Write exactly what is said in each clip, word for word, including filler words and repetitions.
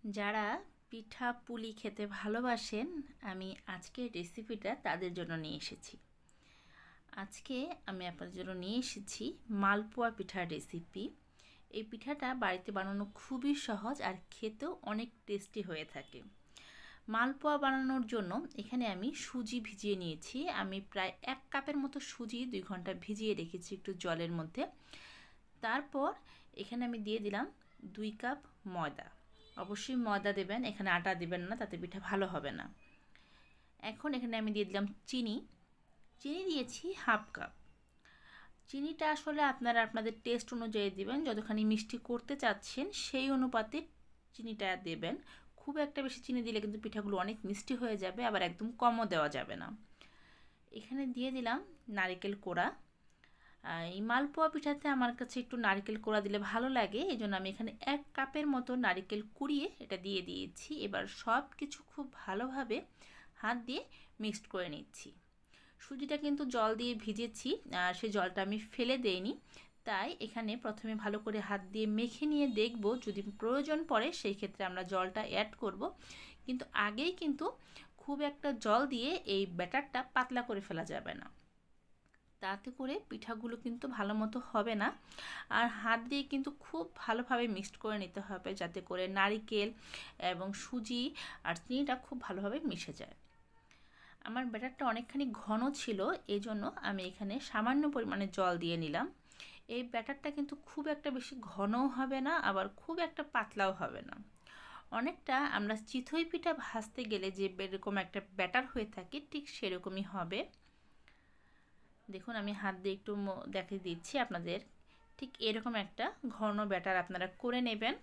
যারা পিঠা পুলি খেতে ভালোবাসেন, আমি আজকের রেসিপিটা তাদের জন্য নিয়ে এসেছি। আজকে আমি আপনাদের জন্য নিয়ে এসেছি মালপোয়া পিঠার রেসিপি। এই পিঠাটা বাড়িতে বানানো খুবই সহজ আর খেতেও অনেক টেস্টি হয়ে থাকে। মালপোয়া বানানোর জন্য এখানে আমি সুজি ভিজিয়ে নিয়েছি। আমি প্রায় এক কাপের মতো সুজি দুই ঘন্টা ভিজিয়ে রেখেছি একটু জলের মধ্যে। তারপর এখানে আমি দিয়ে দিলাম দুই কাপ ময়দা। অবশ্যই ময়দা দেবেন, এখানে আটা দেবেন না, তাতে পিঠা ভালো হবে না। এখন এখানে আমি দিয়ে দিলাম চিনি। চিনি দিয়েছি হাফ কাপ। চিনিটা আসলে আপনারা আপনাদের টেস্ট অনুযায়ী দেবেন, যতখানি মিষ্টি করতে চাচ্ছেন সেই অনুপাতে চিনিটা দেবেন। খুব একটা বেশি চিনি দিলে কিন্তু পিঠাগুলো অনেক মিষ্টি হয়ে যাবে, আবার একদম কমও দেওয়া যাবে না। এখানে দিয়ে দিলাম নারকেল কোড়া। এই মালপোয়া পিঠাতে আমার কাছে একটু নারকেল কোড়া দিলে ভালো লাগে, এই জন্য আমি এখানে এক কাপের মতো নারকেল কুড়িয়ে এটা দিয়ে দিয়েছি। এবার সব কিছু খুব ভালোভাবে হাত দিয়ে মিক্সড করে নিচ্ছি। সুজিটা কিন্তু জল দিয়ে ভিজেছি, আর সেই জলটা আমি ফেলে দেইনি, তাই এখানে প্রথমে ভালো করে হাত দিয়ে মেখে নিয়ে দেখব, যদি প্রয়োজন পড়ে সেই ক্ষেত্রে আমরা জলটা অ্যাড করব। কিন্তু আগেই কিন্তু খুব একটা জল দিয়ে এই ব্যাটারটা পাতলা করে ফেলা যাবে না, তাতে করে পিঠাগুলো কিন্তু ভালো মতো হবে না। আর হাত দিয়ে কিন্তু খুব ভালোভাবে মিক্সড করে নিতে হবে, যাতে করে নারকেল এবং সুজি আর চিনিটা খুব ভালোভাবে মিশে যায়। আমার ব্যাটারটা অনেকখানি ঘন ছিল, এই জন্য আমি এখানে সামান্য পরিমাণে জল দিয়ে নিলাম। এই ব্যাটারটা কিন্তু খুব একটা বেশি ঘনও হবে না, আবার খুব একটা পাতলাও হবে না। অনেকটা আমরা চিতই পিঠা ভাজতে গেলে যে এরকম একটা ব্যাটার হয়ে থাকে, ঠিক সেরকমই হবে। দেখুন আমি হাত দিয়ে একটু দেখিয়ে দিচ্ছি আপনাদের, ঠিক এরকম একটা ঘন ব্যাটার আপনারা করে নেবেন।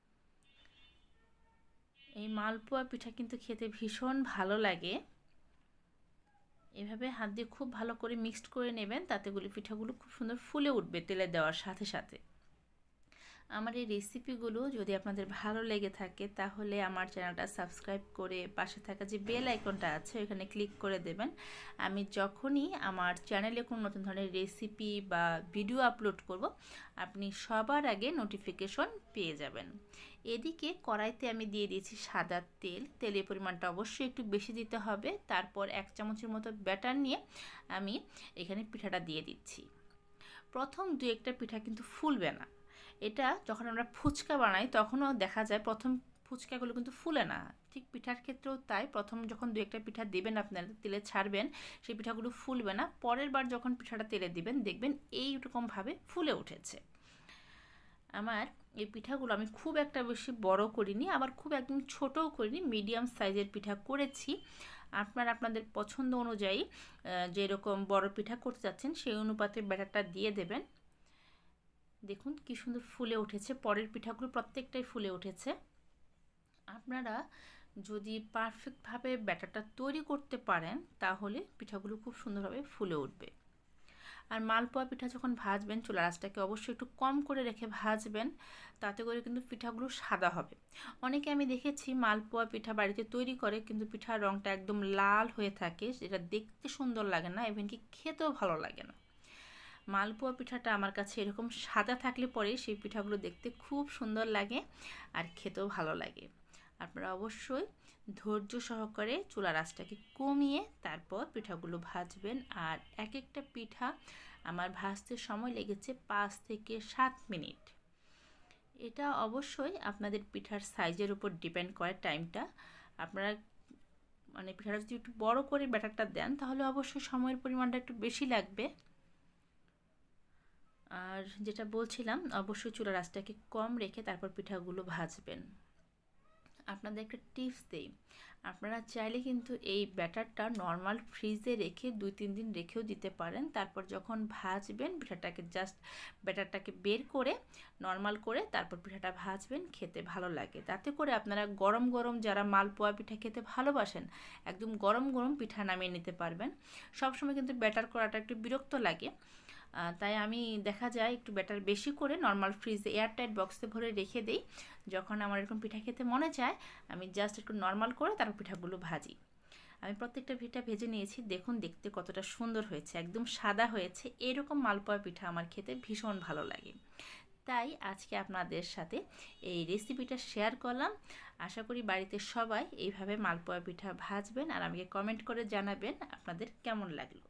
এই মালপোয়া পিঠা কিন্তু খেতে ভীষণ ভালো লাগে। এভাবে হাত দিয়ে খুব ভালো করে মিক্সড করে নেবেন, তাতে গুলি পিঠাগুলো খুব সুন্দর ফুলে উঠবে তেলে দেওয়ার সাথে সাথে। আমার এই রেসিপিগুলো যদি আপনাদের ভালো লেগে থাকে, তাহলে আমার চ্যানেলটা সাবস্ক্রাইব করে পাশে থাকা যে বেল আইকনটা আছে ওখানে ক্লিক করে দেবেন। আমি যখনই আমার চ্যানেলে কোনো নতুন ধরনের রেসিপি বা ভিডিও আপলোড করব, আপনি সবার আগে নোটিফিকেশন পেয়ে যাবেন। এদিকে কড়াইতে আমি দিয়ে দিয়েছি সাদা তেল। তেলের পরিমাণটা অবশ্যই একটু বেশি দিতে হবে। তারপর এক চামচের মতো ব্যাটার নিয়ে আমি এখানে পিঠাটা দিয়ে দিচ্ছি। প্রথম দু একটা পিঠা কিন্তু ফুলবে না। এটা যখন আমরা ফুচকা বানাই তখনও দেখা যায় প্রথম ফুচকাগুলো কিন্তু ফুলে না, ঠিক পিঠার ক্ষেত্রেও তাই। প্রথম যখন দু একটা পিঠা দেবেন আপনারা, তেলে ছাড়বেন, সেই পিঠাগুলো ফুলবে না। পরের বার যখন পিঠাটা তেলে দিবেন, দেখবেন এইরকমভাবে ফুলে উঠেছে। আমার এই পিঠাগুলো আমি খুব একটা বেশি বড় করিনি, আবার খুব একদম ছোটও করিনি, মিডিয়াম সাইজের পিঠা করেছি। আপনারা আপনাদের পছন্দ অনুযায়ী যেরকম বড় পিঠা করতে যাচ্ছেন সেই অনুপাতে ব্যাটারটা দিয়ে দেবেন। দেখুন কি সুন্দর ফুলে উঠেছে, পরের পিঠাগুলো প্রত্যেকটাই ফুলে উঠেছে। আপনারা যদি পারফেক্টভাবে ব্যাটারটা তৈরি করতে পারেন, তাহলে পিঠাগুলো খুব সুন্দরভাবে ফুলে উঠবে। আর মালপোয়া পিঠা যখন ভাজবেন, চুলার আঁচটাকে অবশ্যই একটু কম করে রেখে ভাজবেন, তাতে করে কিন্তু পিঠাগুলো সাদা হবে। অনেকে আমি দেখেছি মালপোয়া পিঠা বাড়িতে তৈরি করে, কিন্তু পিঠার রঙটা একদম লাল হয়ে থাকে, যেটা দেখতে সুন্দর লাগে না, এমনকি খেতেও ভালো লাগে না। মালপোয়া পিঠাটা আমার কাছে এরকম সাদা থাকলে পরে সেই পিঠাগুলো দেখতে খুব সুন্দর লাগে আর খেতেও ভালো লাগে। আপনারা অবশ্যই ধৈর্য সহকারে চুলার আঁচটাকে কমিয়ে তারপর পিঠাগুলো ভাজবেন। আর এক একটা পিঠা আমার ভাজতে সময় লেগেছে পাঁচ থেকে সাত মিনিট। এটা অবশ্যই আপনাদের পিঠার সাইজের উপর ডিপেন্ড করে টাইমটা। আপনারা মানে পিঠাটা যদি একটু বড় করে ব্যাটারটা দেন, তাহলে অবশ্যই সময়ের পরিমাণটা একটু বেশি লাগবে। আর যেটা বলছিলাম, অবশ্যই চুলার আঁচটাকে কম রেখে তারপর পিঠাগুলো ভাজবেন। আপনাদের একটা টিপস দেই, আপনারা চাইলে কিন্তু এই ব্যাটারটা নর্মাল ফ্রিজে রেখে দুই তিন দিন রেখেও দিতে পারেন। তারপর যখন ভাজবেন, পিঠাটাকে জাস্ট ব্যাটারটাকে বের করে নর্মাল করে তারপর পিঠাটা ভাজবেন, খেতে ভালো লাগে। তাতে করে আপনারা গরম গরম যারা মালপোয়া পিঠা খেতে ভালোবাসেন, একদম গরম গরম পিঠা নামিয়ে নিতে পারবেন। সবসময় কিন্তু ব্যাটার করাটা একটু বিরক্ত লাগে, তাই আমি দেখা যায় একটু ব্যাটার বেশি করে নর্মাল ফ্রিজে এয়ারটাইট বক্সে ভরে রেখে দিই। যখন আমার এরকম পিঠা খেতে মনে চায়, আমি জাস্ট একটু নর্মাল করে তারপর পিঠাগুলো ভাজি। আমি প্রত্যেকটা পিঠা ভেজে নিয়েছি, দেখুন দেখতে কতটা সুন্দর হয়েছে, একদম সাদা হয়েছে। এরকম মালপোয়া পিঠা আমার খেতে ভীষণ ভালো লাগে। তাই আজকে আপনাদের সাথে এই রেসিপিটা শেয়ার করলাম। আশা করি বাড়িতে সবাই এইভাবে মালপোয়া পিঠা ভাজবেন আর আমাকে কমেন্ট করে জানাবেন আপনাদের কেমন লাগলো।